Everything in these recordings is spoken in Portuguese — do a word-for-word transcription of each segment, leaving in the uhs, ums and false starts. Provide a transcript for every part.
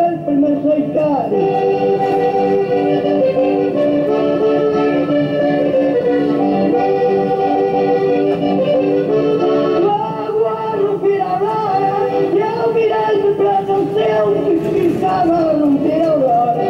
sempre me aceitar. Logo a romper a aurora, eu virei-me para o céu e estava a romper a aurora.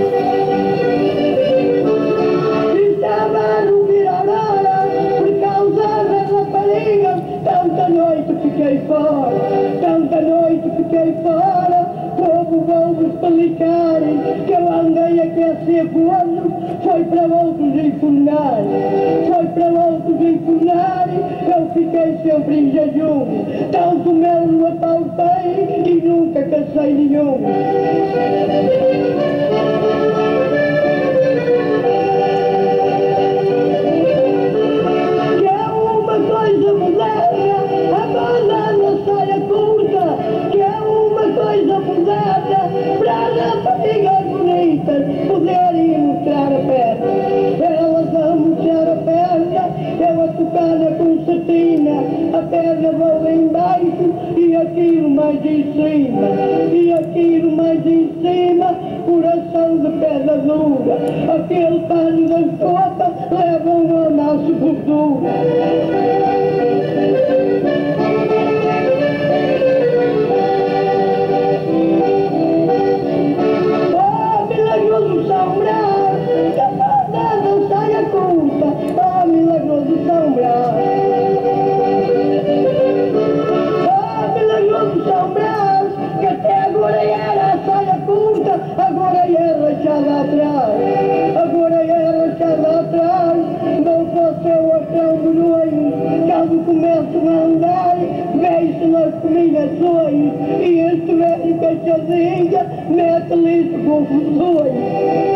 Estava a romper a aurora por causa das raparigas. Tanta noite fiquei fora, tanta noite fiquei fora. Povo, vou-vos explicar que eu andei a aquecer fornos, foi para outros enfornar, foi para outros enfornar. Eu fiquei sempre em jejum, tanto mel no apautei e nunca cacei nenhum. Que é uma coisa moderna, a moda na saia curta, que é uma coisa moderna, para as raparigas bonitas poderem mostrar a perna. Elas vão mostrar a perna, eu a tocar na concertina, a perna voa em baixo e aquilo mais em cima, e aquilo mais em cima, coração de pedra dura, aquele pano da escopa leva um amasso gordura. Agora é rachada atrás, agora é rachada atrás. Não fosse eu a cão de noite, quando começo a andar, vejo nas combinações, e este velho cachadinha mete-lhe confusões.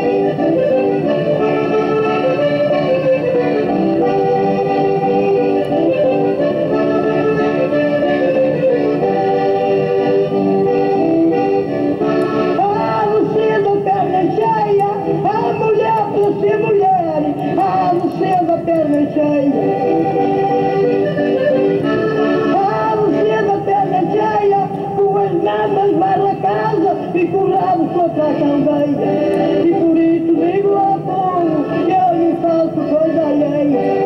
E com o rabo contra a candeia, e por isso digo ao povo, eu não faço coisa alheia.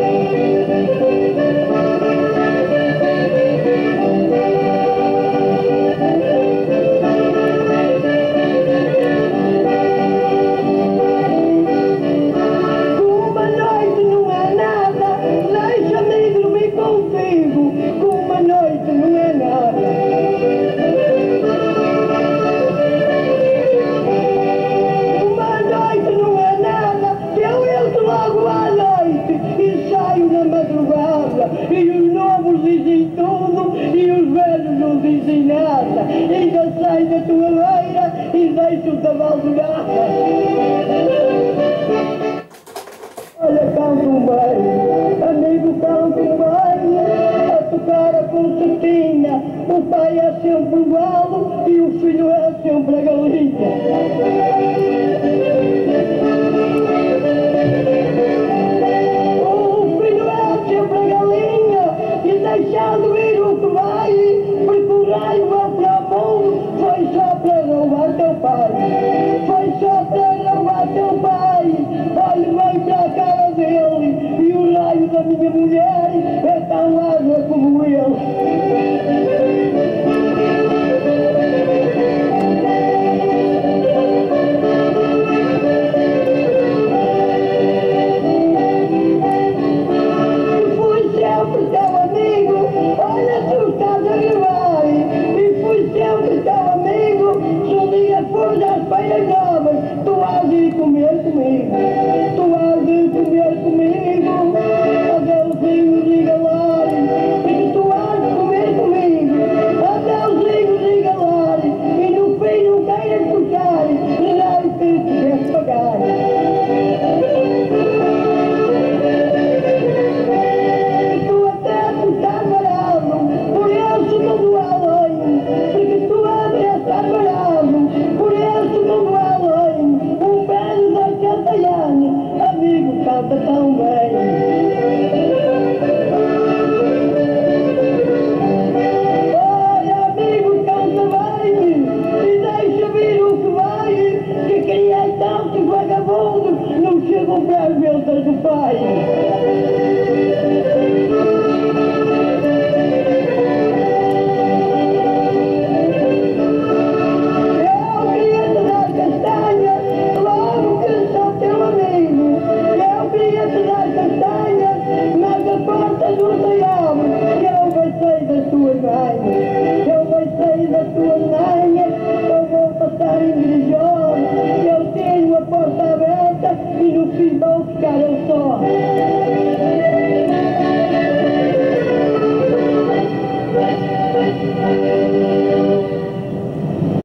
Uma noite não é nada, deixa-me dormir contigo, uma noite não é nada. E os novos dizem tudo e os velhos não dizem nada. Ainda sai da tua beira e deixa o cavalo de garra. Olha, canto bem, amigo, canto bem, a tocar a concertina. O pai é sempre o galo e o filho é sempre a galinha.